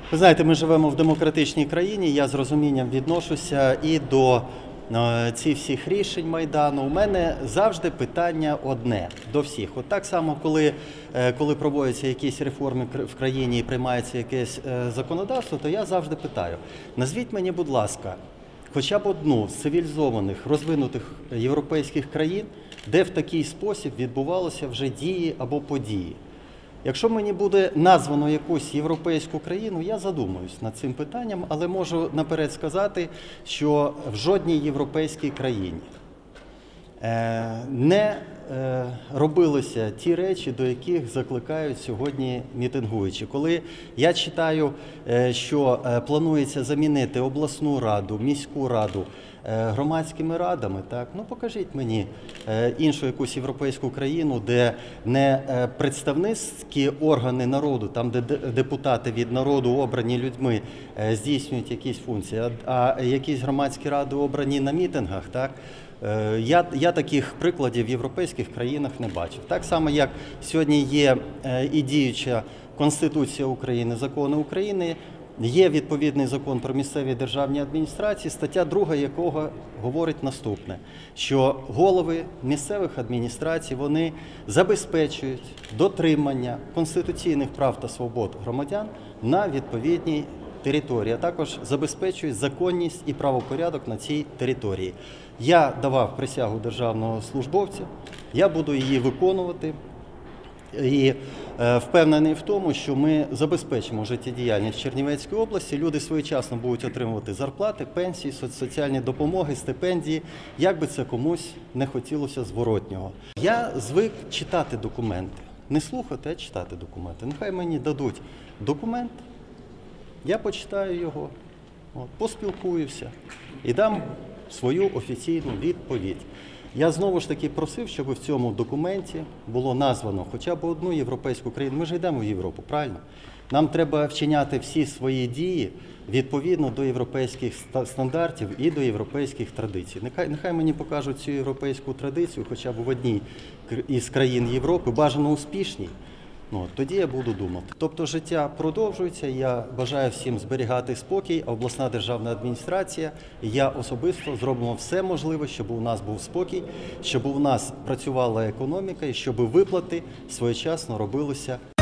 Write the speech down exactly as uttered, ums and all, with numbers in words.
Ви знаєте, ми живемо в демократичній країні, я з розумінням відношуся і до е, цих всіх рішень Майдану. У мене завжди питання одне до всіх. От так само, коли, е, коли проводяться якісь реформи в країні і приймається якесь е, законодавство, то я завжди питаю, назвіть мені, будь ласка, хоча б одну з цивілізованих, розвинутих європейських країн, де в такий спосіб відбувалися вже дії або події. Якщо мені буде названо якусь європейську країну, я задумаюсь над цим питанням, але можу наперед сказати, що в жодній європейській країні не робилися ті речі, до яких закликають сьогодні мітингуючі. Коли я читаю, що планується замінити обласну раду, міську раду громадськими радами, так, ну покажіть мені іншу якусь європейську країну, де не представницькі органи народу, там де депутати від народу обрані людьми здійснюють якісь функції, а якісь громадські ради обрані на мітингах, так. Я, я таких прикладів в європейських країнах не бачив. Так само, як сьогодні є і діюча Конституція України, закони України, є відповідний закон про місцеві державні адміністрації, стаття друга якого говорить наступне, що голови місцевих адміністрацій, вони забезпечують дотримання конституційних прав та свобод громадян на відповідній території, а також забезпечують законність і правопорядок на цій території. Я давав присягу державного службовця, я буду її виконувати і е, впевнений в тому, що ми забезпечимо життєдіяльність в Чернівецькій області, люди своєчасно будуть отримувати зарплати, пенсії, соціальні допомоги, стипендії, як би це комусь не хотілося зворотнього. Я звик читати документи, не слухати, а читати документи. Нехай мені дадуть документ, я почитаю його, от, поспілкуюся і дам свою офіційну відповідь. Я знову ж таки просив, щоб в цьому документі було названо хоча б одну європейську країну. Ми ж йдемо в Європу, правильно? Нам треба вчиняти всі свої дії відповідно до європейських стандартів і до європейських традицій. Нехай, нехай мені покажуть цю європейську традицію хоча б в одній із країн Європи, бажано успішній. Ну, тоді я буду думати. Тобто життя продовжується, я бажаю всім зберігати спокій, а обласна державна адміністрація, і я особисто зробимо все можливе, щоб у нас був спокій, щоб у нас працювала економіка і щоб виплати своєчасно робилися.